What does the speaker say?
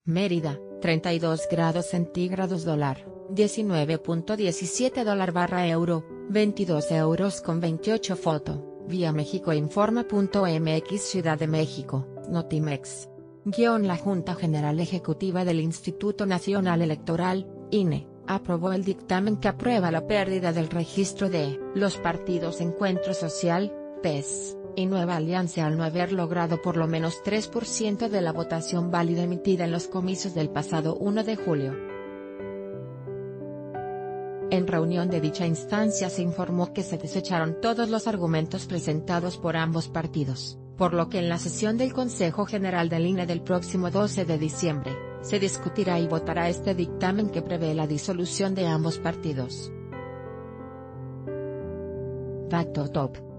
Mérida, 32 grados centígrados dólar, 19.17 dólar/euro, 22 euros con 28 foto, vía mexicoinforma.mx Ciudad de México, Notimex. La Junta General Ejecutiva del Instituto Nacional Electoral, INE, aprobó el dictamen que aprueba la pérdida del registro de los partidos Encuentro Social, PES, y Nueva Alianza al no haber logrado por lo menos 3% de la votación válida emitida en los comicios del pasado 1 de julio. En reunión de dicha instancia se informó que se desecharon todos los argumentos presentados por ambos partidos, por lo que en la sesión del Consejo General del INE del próximo 12 de diciembre, se discutirá y votará este dictamen que prevé la disolución de ambos partidos. Dato top.